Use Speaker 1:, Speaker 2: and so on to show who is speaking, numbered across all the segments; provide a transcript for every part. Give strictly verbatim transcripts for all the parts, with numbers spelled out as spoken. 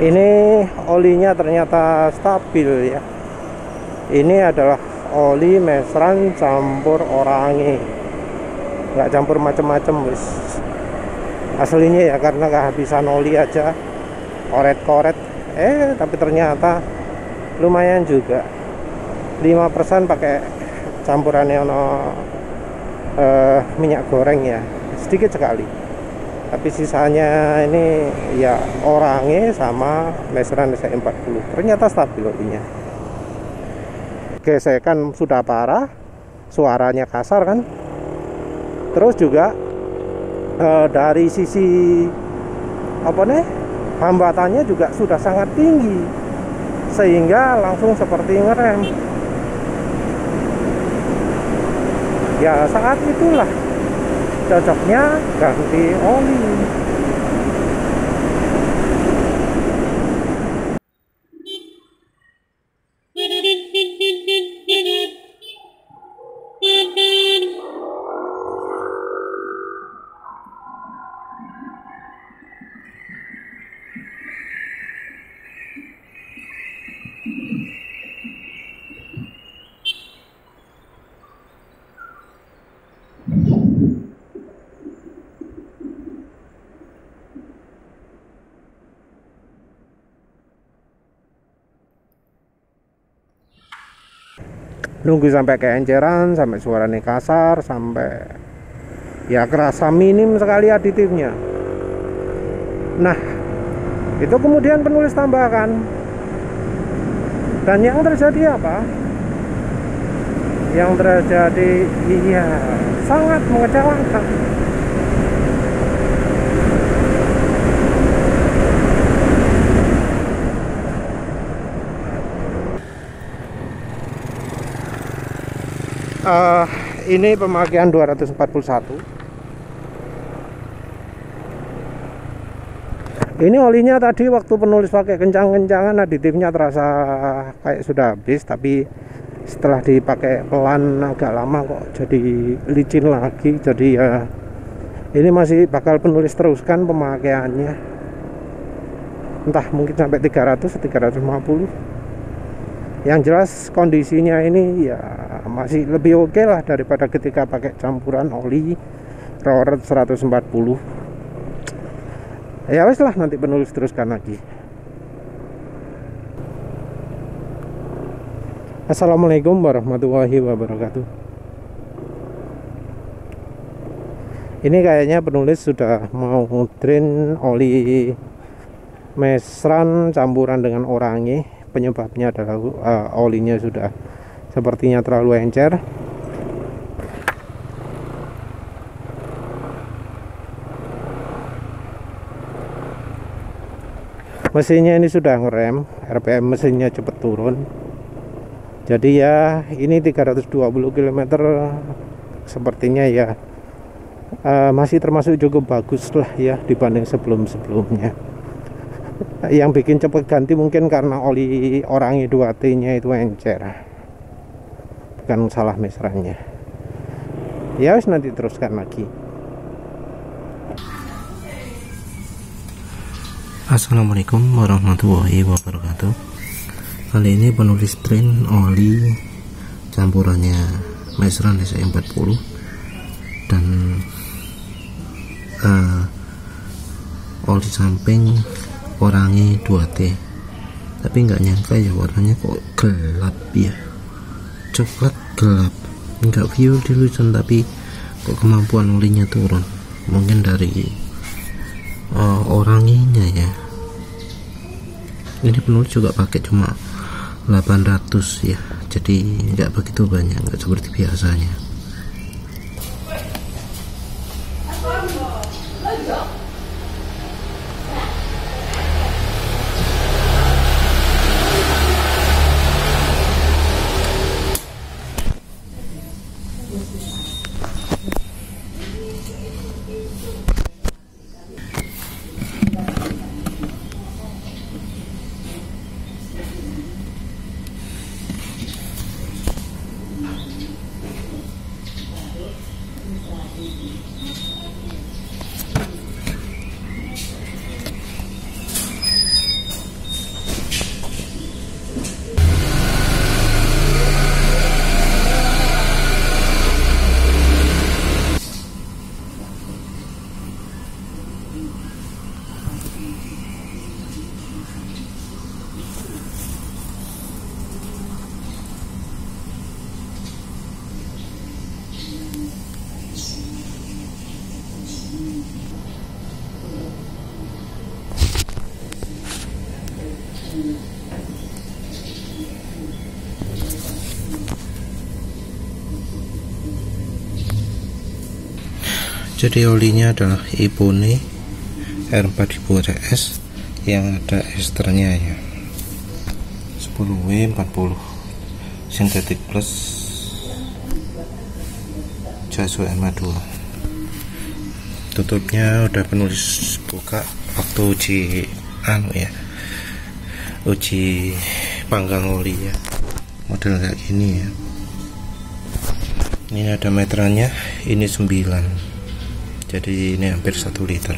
Speaker 1: Ini olinya ternyata stabil ya. Ini adalah oli mesran campur orange, nggak campur macam-macam wis. Aslinya ya karena kehabisan oli aja, koret-koret. Eh tapi ternyata lumayan juga. lima persen pakai campurannya ono eh, minyak goreng ya, sedikit sekali. Tapi sisanya ini ya orange sama mesran S E empat puluh. Ternyata stabil olinya. Gesekan sudah parah, suaranya kasar kan. Terus juga eh, dari sisi apa nih, hambatannya juga sudah sangat tinggi, sehingga langsung seperti ngerem. Ya saat itulah cocoknya ganti oli. Nunggu sampai keenceran, sampai suaranya kasar, sampai ya kerasa minim sekali aditifnya. Nah, itu kemudian penulis tambahkan. Dan yang terjadi apa? Yang terjadi iya sangat mengecewakan. Uh, ini pemakaian dua ratus empat puluh satu. Ini olinya tadi waktu penulis pakai kencang-kencangan aditifnya terasa kayak sudah habis, tapi setelah dipakai pelan agak lama kok jadi licin lagi. Jadi ya ini masih bakal penulis teruskan pemakaiannya, entah mungkin sampai tiga ratus tiga ratus lima puluh. Yang jelas kondisinya ini ya masih lebih oke okay lah daripada ketika pakai campuran oli roller seratus empat puluh. Ya wes lah, nanti penulis teruskan lagi. Assalamualaikum warahmatullahi wabarakatuh. Ini kayaknya penulis sudah mau drain oli mesran campuran dengan orange. Penyebabnya adalah uh, olinya sudah sepertinya terlalu encer. Mesinnya ini sudah ngerem, R P M mesinnya cepat turun. Jadi ya ini tiga ratus dua puluh kilometer sepertinya ya uh, masih termasuk cukup bagus lah ya dibanding sebelum-sebelumnya. Yang bikin cepat ganti mungkin karena oli orange dua T nya itu encer, bukan salah mesrannya. Ya wis, nanti teruskan lagi.
Speaker 2: Assalamualaikum warahmatullahi wabarakatuh. Kali ini penulis drain oli campurannya mesran S E empat puluh dan uh, oli samping orange dua T, tapi nggak nyangka ya warnanya kok gelap ya, coklat gelap, nggak fluorescent, tapi kok kemampuan olinya turun. Mungkin dari uh, orangenya ya. Ini penulis juga pakai cuma delapan ratus ya, jadi nggak begitu banyak, nggak seperti biasanya. Jadi olinya adalah Epone R empat ribu R S yang ada esternya ya, sepuluh W empat puluh sintetik plus jas W M A dua. Tutupnya udah penulis buka waktu uji anu ya, uji panggang oli ya, model kayak gini ya. Ini ada meterannya, ini sembilan, jadi ini hampir satu liter.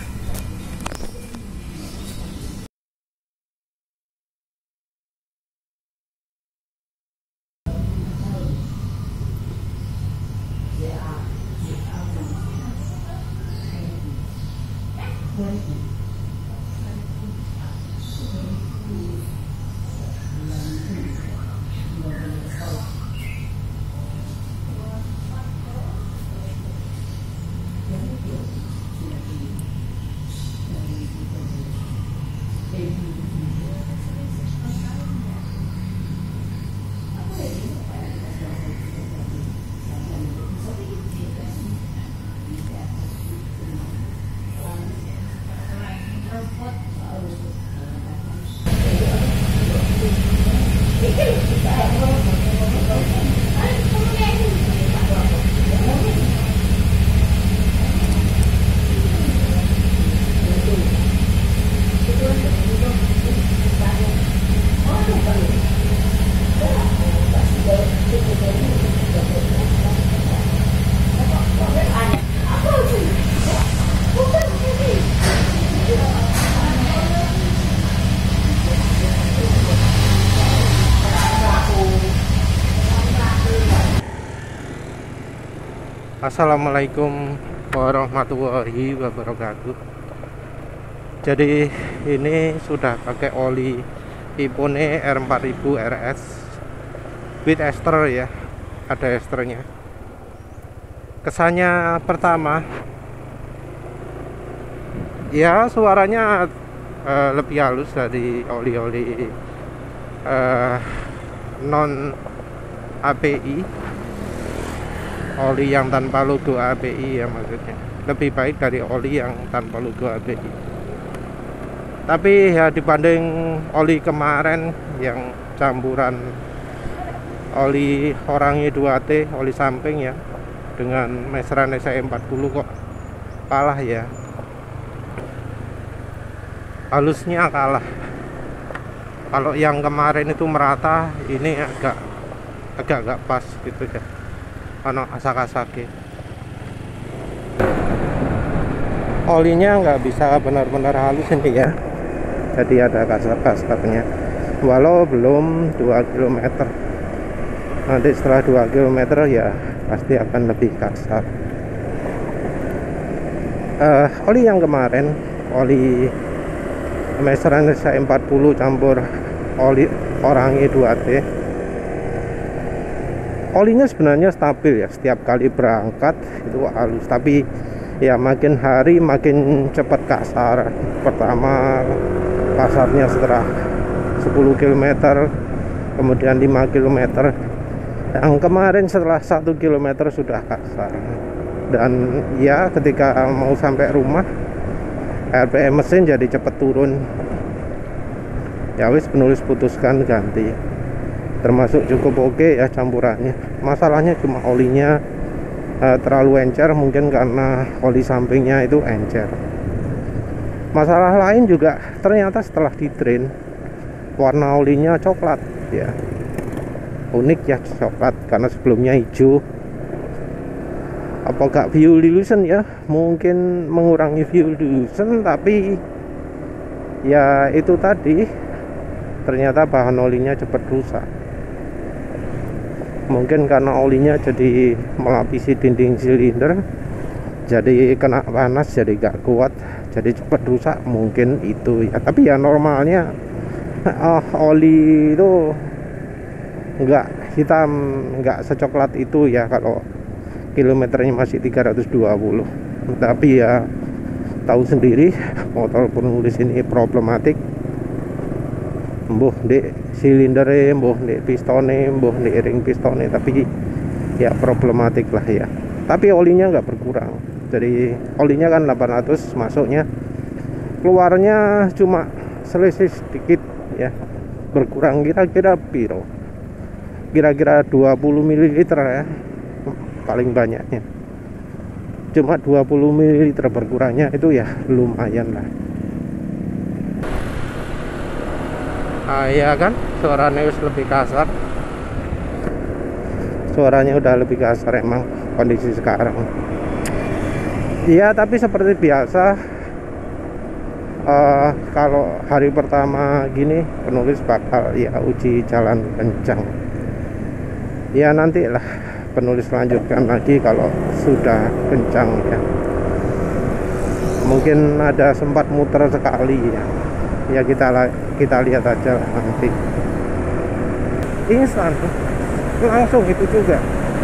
Speaker 1: Assalamualaikum warahmatullahi wabarakatuh. Jadi ini sudah pakai oli Epone R empat ribu R S with ester ya, ada esternya. Kesannya pertama ya, suaranya uh, lebih halus dari oli-oli uh, non A P I, oli yang tanpa logo A P I ya, maksudnya lebih baik dari oli yang tanpa logo A P I. Tapi ya dibanding oli kemarin yang campuran oli Orange dua T, oli samping ya, dengan meseran S E empat puluh kok kalah ya, halusnya kalah. Kalau yang kemarin itu merata, ini agak agak agak pas gitu ya, ono asak-asake. Olinya nggak bisa benar-benar halus ini ya, jadi ada kasar-kasarnya. Walau belum dua kilometer, nanti setelah dua kilometer ya pasti akan lebih kasar. uh, Oli yang kemarin, oli meseran S E empat puluh campur oli Orange dua T, olinya sebenarnya stabil ya, setiap kali berangkat itu halus, tapi ya makin hari makin cepat kasar. Pertama kasarnya setelah sepuluh kilometer, kemudian lima kilometer, yang kemarin setelah satu kilometer sudah kasar. Dan ya ketika mau sampai rumah, R P M mesin jadi cepat turun. Ya wis, penulis putuskan ganti, termasuk cukup oke ya campurannya. Masalahnya cuma olinya uh, terlalu encer, mungkin karena oli sampingnya itu encer. Masalah lain juga ternyata setelah di drain, warna olinya coklat ya, unik ya, coklat, karena sebelumnya hijau. Apakah fuel dilution ya, mungkin mengurangi fuel dilution, tapi ya itu tadi, ternyata bahan olinya cepat rusak. Mungkin karena olinya jadi melapisi dinding silinder, jadi kena panas, jadi gak kuat, jadi cepat rusak, mungkin itu ya. Tapi ya normalnya oh, oli itu nggak hitam, nggak secoklat itu ya kalau kilometernya masih tiga ratus dua puluh. Tapi ya tahu sendiri, motor penulis ini problematik. mbuh di silindere, mbuh di pistone, mbuh di ring pistone, tapi ya problematik lah ya. Tapi olinya nggak berkurang, jadi olinya kan delapan ratus, masuknya keluarnya cuma selisih sedikit ya, berkurang kira-kira piro, kira-kira dua puluh mililiter ya paling banyaknya, cuma dua puluh mililiter berkurangnya itu ya lumayan lah. Ah iya kan, suaranya wis lebih kasar, suaranya udah lebih kasar emang kondisi sekarang. Iya, tapi seperti biasa uh, kalau hari pertama gini penulis bakal ya uji jalan kencang. Ya nantilah penulis lanjutkan lagi kalau sudah kencang ya. Mungkin ada sempat muter sekali ya. Ya kita kita lihat aja lah nanti. Instan langsung itu juga.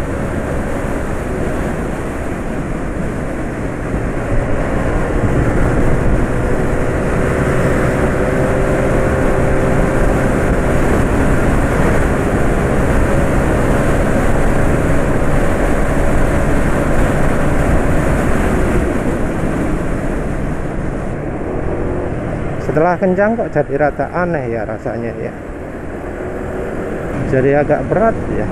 Speaker 1: Setelah kencang kok jadi rada aneh ya rasanya ya, jadi agak berat ya.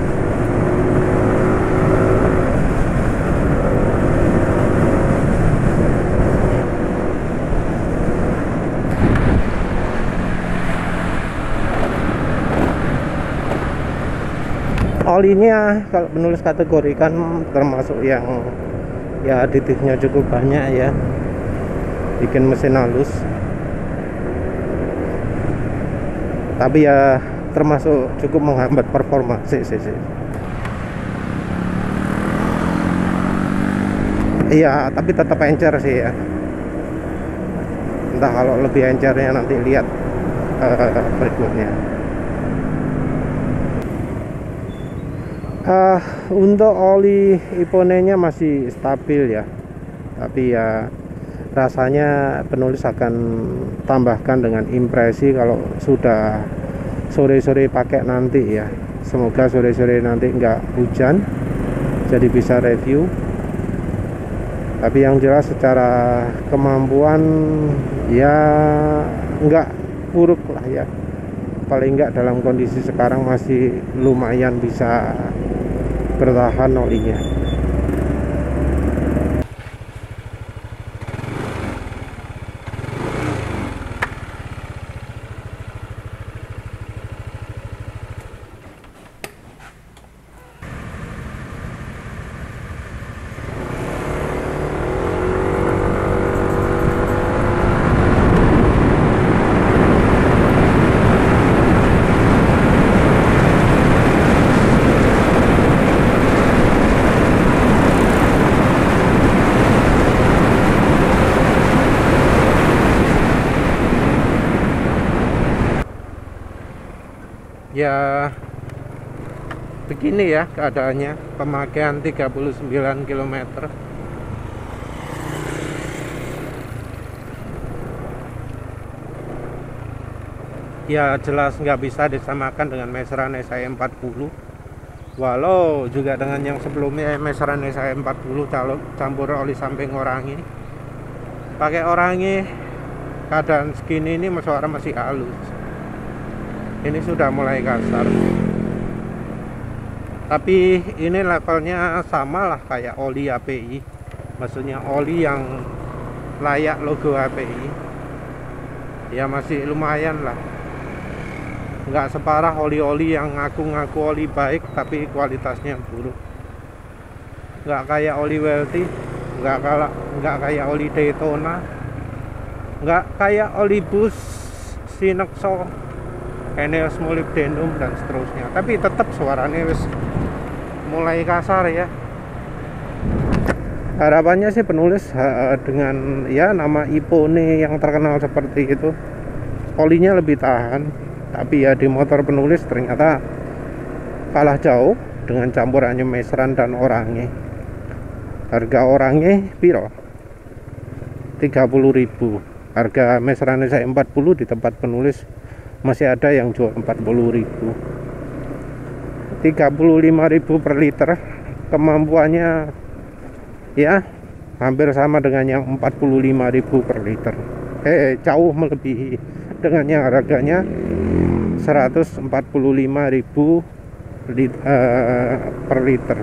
Speaker 1: Olinya kalau penulis kategorikan termasuk yang ya aditifnya cukup banyak ya, bikin mesin halus. Tapi ya termasuk cukup menghambat performa sih sih sih. Iya, tapi tetap encer sih ya. Entah kalau lebih encernya nanti lihat uh, berikutnya. Uh, untuk oli Iponenya masih stabil ya, tapi ya rasanya penulis akan tambahkan dengan impresi kalau sudah sore-sore pakai nanti ya. Semoga sore-sore nanti nggak hujan, jadi bisa review. Tapi yang jelas secara kemampuan ya nggak buruk lah ya. Paling nggak dalam kondisi sekarang masih lumayan bisa bertahan olinya. Ya begini ya keadaannya, pemakaian tiga puluh sembilan kilometer. Ya jelas nggak bisa disamakan dengan meseran S I empat puluh, walau juga dengan yang sebelumnya meseran S I empat puluh campur oli samping orangi. Pakai orangi keadaan segini ini suara masih halus, ini sudah mulai kasar. Tapi ini levelnya sama lah kayak oli H P I, maksudnya oli yang layak logo H P I. Ya masih lumayan lah, nggak separah oli-oli yang ngaku-ngaku oli baik tapi kualitasnya buruk. Nggak kayak oli Welty, nggak kalah nggak kayak oli Daytona, nggak kayak oli Bush, Sinexo, Eneos molybdenum dan seterusnya. Tapi tetap suaranya wis mulai kasar ya. Harapannya sih penulis uh, dengan ya nama Ipone yang terkenal seperti itu, olinya lebih tahan. Tapi ya di motor penulis ternyata kalah jauh dengan campurannya meseran dan orange. Harga orange piro? tiga puluh ribu. Harga meseran S I empat puluh di tempat penulis masih ada yang jual empat puluh ribu, tiga puluh lima ribu per liter. Kemampuannya ya hampir sama dengan yang empat puluh lima ribu per liter. Eh jauh melebihi dengan yang harganya seratus empat puluh lima ribu uh, per liter.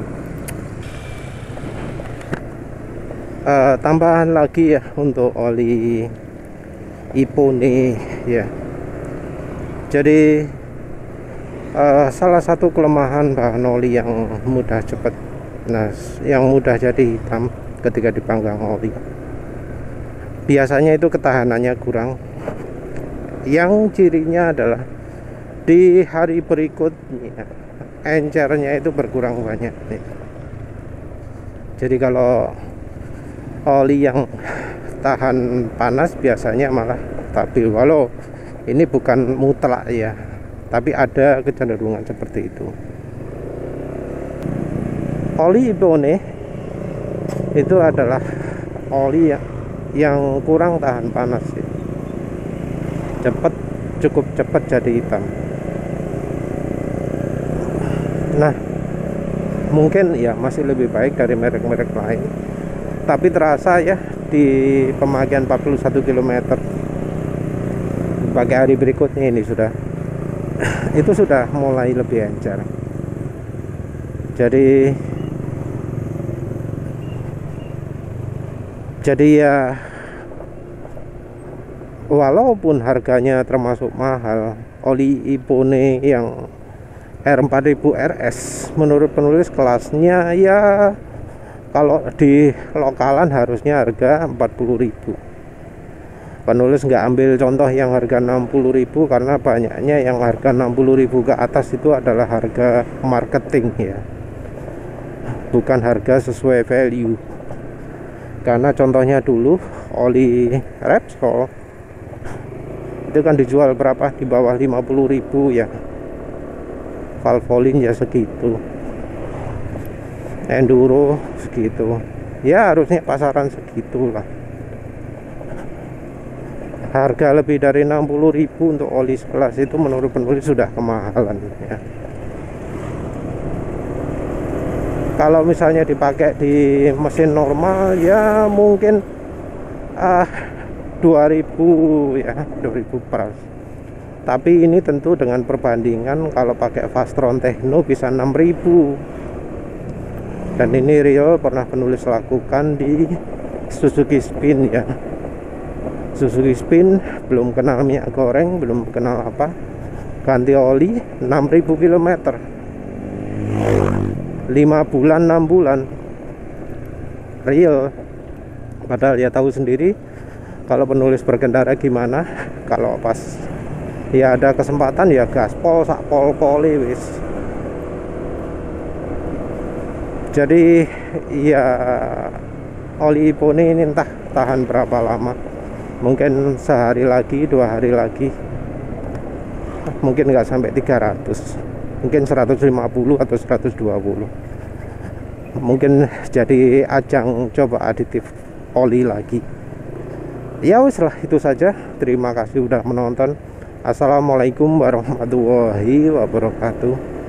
Speaker 1: Uh, tambahan lagi ya untuk oli Ipone ya. Jadi uh, salah satu kelemahan bahan oli yang mudah cepat, nah yang mudah jadi hitam ketika dipanggang oli, biasanya itu ketahanannya kurang. Yang cirinya adalah di hari berikutnya encernya itu berkurang banyak nih. Jadi kalau oli yang tahan panas biasanya malah stabil, walau ini bukan mutlak ya, tapi ada kecenderungan seperti itu. Oli Ipone itu adalah oli yang, yang kurang tahan panas ya. Cepat, cukup cepat jadi hitam. Nah mungkin ya masih lebih baik dari merek-merek lain, tapi terasa ya di pemakaian empat puluh satu kilometer pakai hari berikutnya ini sudah itu sudah mulai lebih encer. Jadi jadi ya walaupun harganya termasuk mahal, oli Ipone yang R empat ribu R S menurut penulis kelasnya ya kalau di lokalan harusnya harga empat puluh ribu. Penulis nggak ambil contoh yang harga enam puluh ribu karena banyaknya yang harga enam puluh ribu ke atas itu adalah harga marketing ya, bukan harga sesuai value. Karena contohnya dulu oli Repsol itu kan dijual berapa, di bawah lima puluh ribu ya, Valvoline ya segitu, Enduro segitu ya, harusnya pasaran segitulah. Harga lebih dari enam puluh ribu untuk oli sekelas itu menurut penulis sudah kemahalan ya. Kalau misalnya dipakai di mesin normal ya mungkin ah dua ribu ya, dua ribu per. Tapi ini tentu dengan perbandingan kalau pakai Fastron Techno bisa enam ribu. Dan ini real pernah penulis lakukan di Suzuki Spin ya. Suzuki Spin belum kenal minyak goreng, belum kenal apa, ganti oli enam ribu kilometer, lima bulan enam bulan real. Padahal ya tahu sendiri kalau penulis berkendara gimana, kalau pas ya ada kesempatan ya gaspol sak pol-poli wis. Jadi ya oli Ipone ini entah tahan berapa lama, mungkin sehari lagi, dua hari lagi, mungkin nggak sampai tiga ratus, mungkin seratus lima puluh atau seratus dua puluh. Mungkin jadi ajang coba aditif oli lagi. Ya wis lah, itu saja. Terima kasih udah menonton. Assalamualaikum warahmatullahi wabarakatuh.